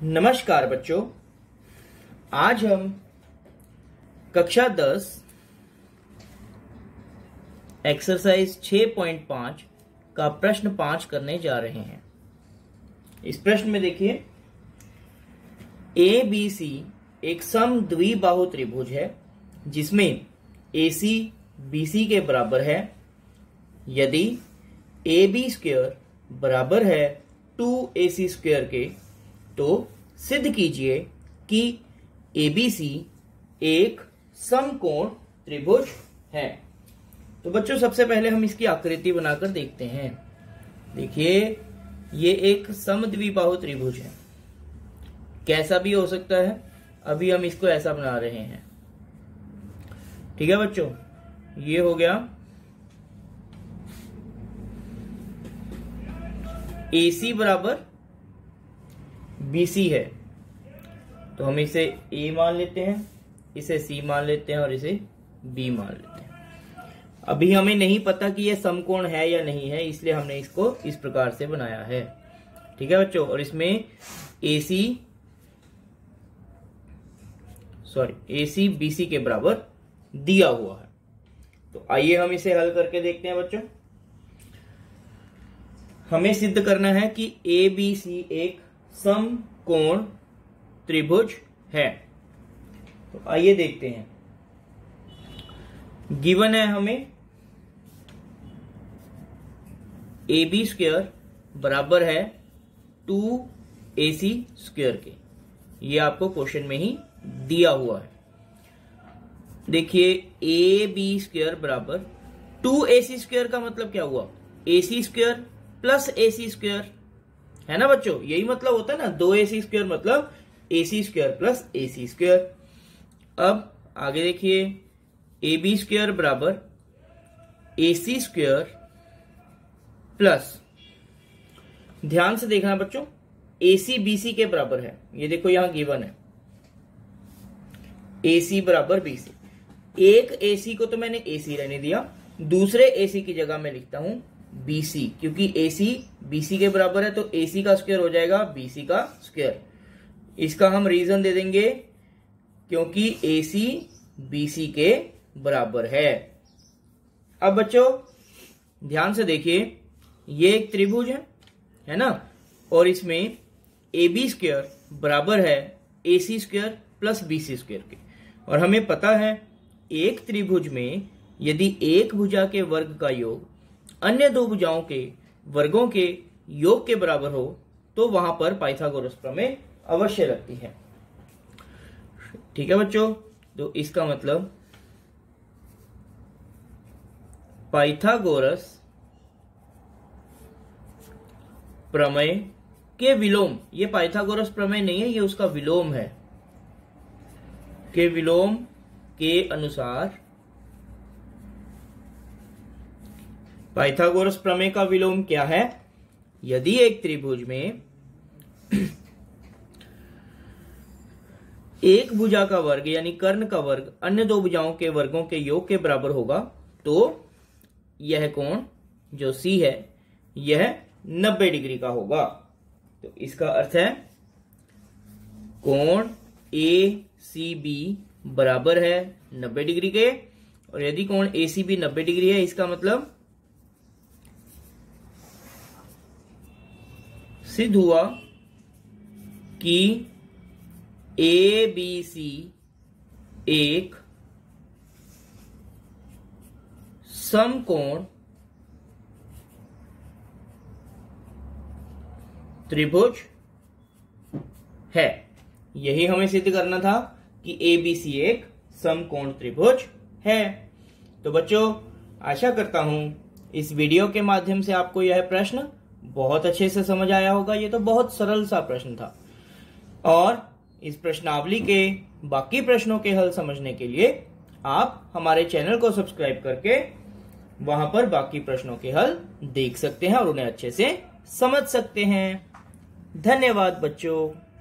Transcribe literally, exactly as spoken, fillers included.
नमस्कार बच्चों, आज हम कक्षा दस एक्सरसाइज छह पॉइंट पाँच का प्रश्न पाँच करने जा रहे हैं। इस प्रश्न में देखिए, ए बी सी एक सम द्विबाहु त्रिभुज है जिसमें ए सी बी सी के बराबर है यदि ए बी स्क्वायर बराबर है टू ए सी स्क्वायर के, तो सिद्ध कीजिए कि ए बी सी एक समकोण त्रिभुज है। तो बच्चों, सबसे पहले हम इसकी आकृति बनाकर देखते हैं। देखिए, ये एक समद्विबाहु त्रिभुज है। कैसा भी हो सकता है, अभी हम इसको ऐसा बना रहे हैं। ठीक है बच्चों, ये हो गया ए सी बराबर बी सी है, तो हम इसे ए मान लेते हैं, इसे सी मान लेते हैं और इसे बी मान लेते हैं। अभी हमें नहीं पता कि यह समकोण है या नहीं है, इसलिए हमने इसको इस प्रकार से बनाया है। ठीक है बच्चों, और इसमें ए सी सॉरी ए सी बी सी के बराबर दिया हुआ है। तो आइए हम इसे हल करके देखते हैं बच्चों। हमें सिद्ध करना है कि ए बी सी एक समकोण त्रिभुज है। तो आइए देखते हैं। गिवन है हमें ए बी स्क्वायर बराबर है टू ए सी स्क्वायर के। ये आपको क्वेश्चन में ही दिया हुआ है। देखिए, ए बी स्क्वायर बराबर टू ए सी स्क्वायर का मतलब क्या हुआ? A C square plus A C square है ना बच्चों, यही मतलब होता है ना। दो ए सी स्क्वायर मतलब A C square plus A C square. अब आगे देखिए, ए बी स्क्वायर बराबर ए सी स्क्वायर प्लस, ध्यान से देखना बच्चों, ए सी बी सी के बराबर है। ये देखो यहां गिवन है ए सी बराबर बी सी। एक ए सी को तो मैंने ए सी रहने दिया, दूसरे ए सी की जगह मैं लिखता हूं बी सी, क्योंकि ए सी बी सी के बराबर है तो ए सी का स्क्वायर हो जाएगा बी सी का स्क्वायर। इसका हम रीजन दे देंगे क्योंकि ए सी बी सी के बराबर है। अब बच्चों ध्यान से देखिए, ये एक त्रिभुज है है ना, और इसमें ए बी स्क्वायर बराबर है A C square plus B C square के। और हमें पता है एक त्रिभुज में यदि एक भुजा के वर्ग का योग अन्य दो भुजाओं के वर्गों के योग के बराबर हो तो वहां पर पाइथागोरस प्रमेय अवश्य लगती है। ठीक है बच्चों, तो इसका मतलब पाइथागोरस प्रमेय के विलोम, ये पाइथागोरस प्रमेय नहीं है, ये उसका विलोम है, के विलोम के अनुसार पाइथागोरस प्रमेय का विलोम क्या है? यदि एक त्रिभुज में एक भुजा का वर्ग यानी कर्ण का वर्ग अन्य दो भुजाओं के वर्गों के योग के बराबर होगा तो यह कोण जो सी है यह नब्बे डिग्री का होगा। तो इसका अर्थ है कोण ए सी बी बराबर है नब्बे डिग्री के, और यदि कोण ए सी बी नब्बे डिग्री है, इसका मतलब सिद्ध हुआ कि ए बी सी एक समकोण त्रिभुज है। यही हमें सिद्ध करना था कि ए बी सी एक समकोण त्रिभुज है। तो बच्चों, आशा करता हूं इस वीडियो के माध्यम से आपको यह प्रश्न बहुत अच्छे से समझ आया होगा। ये तो बहुत सरल सा प्रश्न था, और इस प्रश्नावली के बाकी प्रश्नों के हल समझने के लिए आप हमारे चैनल को सब्सक्राइब करके वहां पर बाकी प्रश्नों के हल देख सकते हैं और उन्हें अच्छे से समझ सकते हैं। धन्यवाद बच्चों।